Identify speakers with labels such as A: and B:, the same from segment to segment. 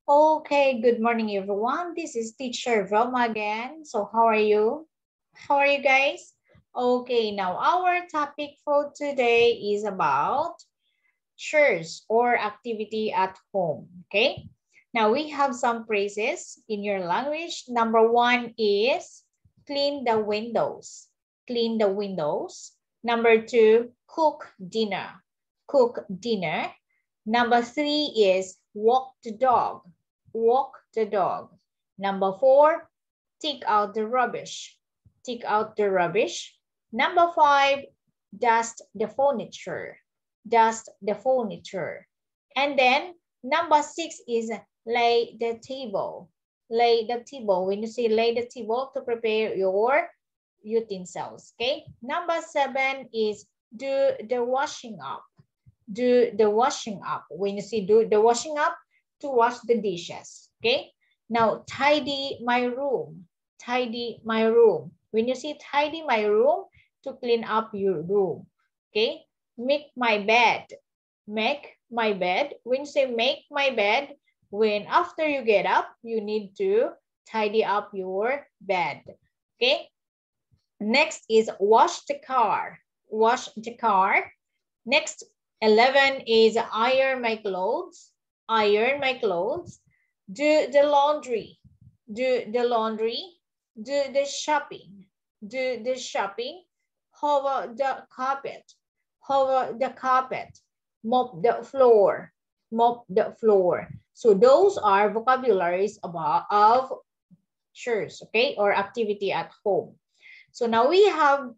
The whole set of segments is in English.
A: Okay, good morning everyone. This is teacher Velma again. So how are you? How are you guys? Okay, now our topic for today is about chores or activity at home. Okay, now we have some phrases in your language. Number one is clean the windows. Clean the windows. Number two, cook dinner. Cook dinner. Number three is walk the dog. Walk the dog. Number four, take out the rubbish. Take out the rubbish. Number five, dust the furniture. Dust the furniture. And then number six is lay the table. Lay the table. When you say lay the table, to prepare your utensils. Okay. Number seven is do the washing up. Do the washing up. When you say do the washing up, to wash the dishes. Okay. Now tidy my room. Tidy my room. When you say tidy my room, to clean up your room. Okay. Make my bed. Make my bed. When you say make my bed, when after you get up, you need to tidy up your bed. Okay. Next is wash the car. Wash the car. Next, 11 is iron my clothes. Iron my clothes. Do the laundry. Do the laundry. Do the shopping. Do the shopping. Hover the carpet. Hover the carpet. Mop the floor. Mop the floor. So those are vocabularies of chores, okay, or activity at home. So now we have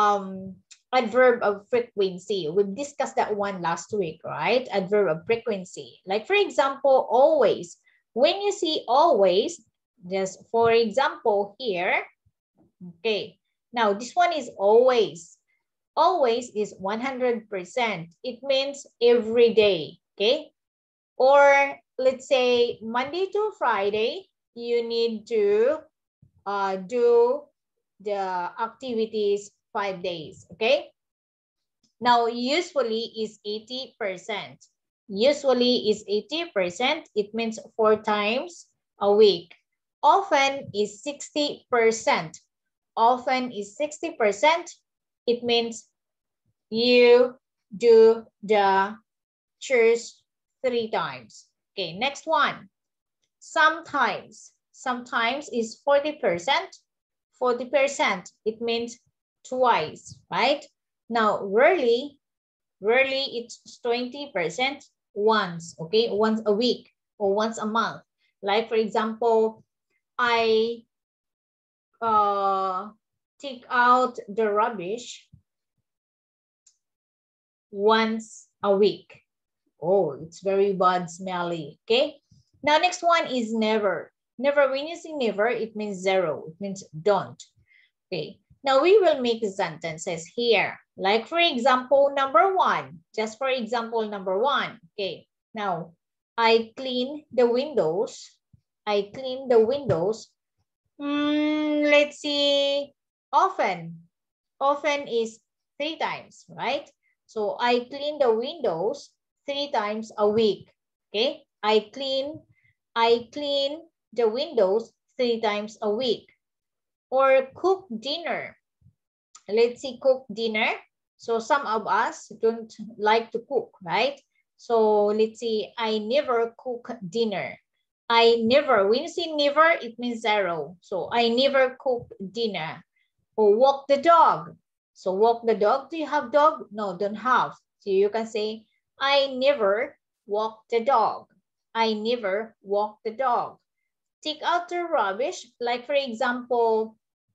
A: adverb of frequency. We've discussed that one last week, right? Adverb of frequency. Like for example, always. When you see always, just for example here, okay. Now this one is always. Always is 100%. It means every day, okay? Or let's say Monday to Friday, you need to do the activities 5 days, okay? Now, usually is 80%. Usually is 80%. It means 4 times a week. Often is 60%. Often is 60%. It means you do the chores 3 times. Okay, next one. Sometimes. Sometimes is 40%. 40%. It means twice, right? Now, rarely it's 20% once, okay? Once a week or once a month. Like for example, I take out the rubbish once a week. Oh, it's very bad smelly, okay? Now, next one is never. Never, when you say never, it means zero. It means don't, okay? Now, we will make sentences here. Like, for example, number one. Just for example, number one, okay? Now, I clean the windows. I clean the windows. Let's see, often. Often is 3 times, right? So, I clean the windows 3 times a week, okay? I clean the windows 3 times a week. Or cook dinner. Let's see, cook dinner. So some of us don't like to cook, right? So let's see, I never cook dinner. I never, when you say never, it means zero. So I never cook dinner. Or walk the dog. So walk the dog, do you have dog? No, don't have. So you can say, I never walk the dog. I never walk the dog. Take out the rubbish. Like for example,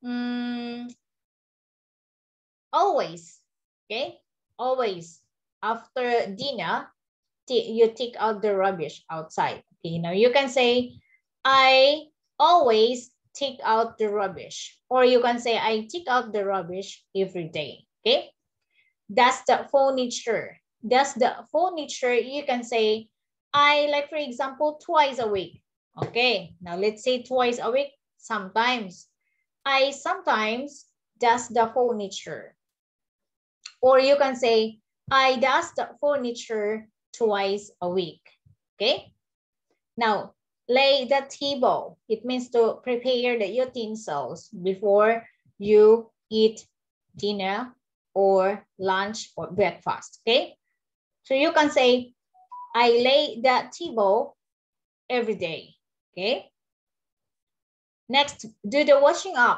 A: always, okay? Always after dinner, you take out the rubbish outside. Okay, now you can say, I always take out the rubbish. Or you can say, I take out the rubbish every day, okay? That's the furniture. That's the furniture. You can say, I, like for example, twice a week. Okay, now let's say twice a week. Sometimes. I sometimes dust the furniture. Or you can say, I dust the furniture twice a week. Okay? Now, Lay the table. It means to prepare the utensils before you eat dinner or lunch or breakfast, okay? So you can say, I lay the table every day, okay? Next, do the washing up.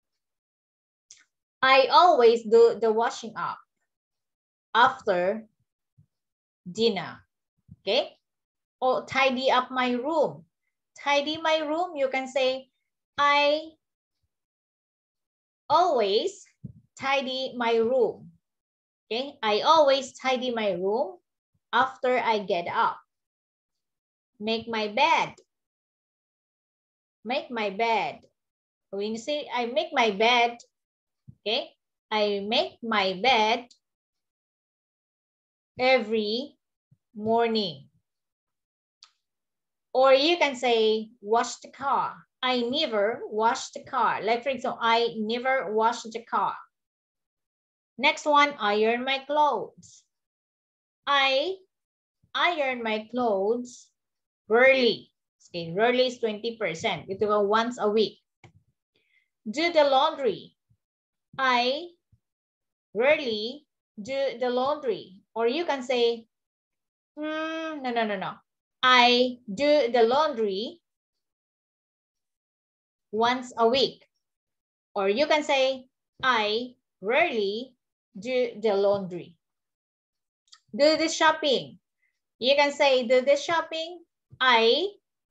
A: I always do the washing up after dinner, okay? Or tidy up my room. Tidy my room, you can say, I always tidy my room, okay? I always tidy my room after I get up. Make my bed. Make my bed. When you say I make my bed, okay? I make my bed every morning. Or you can say wash the car. I never wash the car. Like for example, I never wash the car. Next one, iron my clothes. I iron my clothes rarely. Okay, rarely is 20%. It will go once a week. Do the laundry. I rarely do the laundry. Or you can say, no. I do the laundry once a week. Or you can say, I rarely do the laundry. Do the shopping. You can say, do the shopping. I,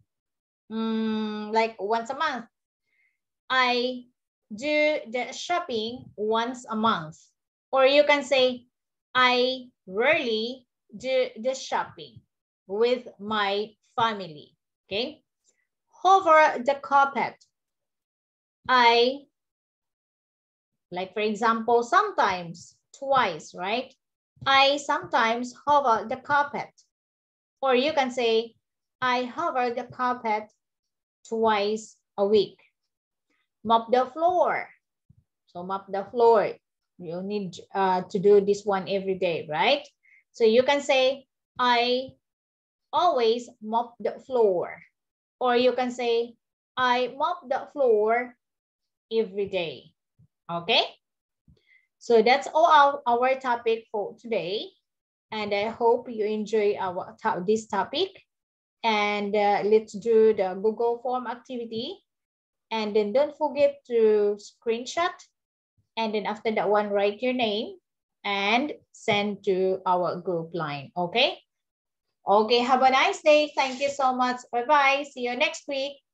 A: like once a month. I do the shopping once a month. Or you can say, I rarely do the shopping with my family, okay? Hover the carpet. I, like for example, sometimes, twice, right? I sometimes hover the carpet. Or you can say, I hover the carpet twice a week. Mop the floor. So mop the floor. You need to do this one every day, right? So you can say, I always mop the floor. Or you can say, I mop the floor every day. Okay? So that's all our topic for today. And I hope you enjoy this topic. And let's do the Google form activity. And then don't forget to screenshot. And then after that one, write your name and send to our group line. Okay? Okay, have a nice day. Thank you so much. Bye-bye. See you next week.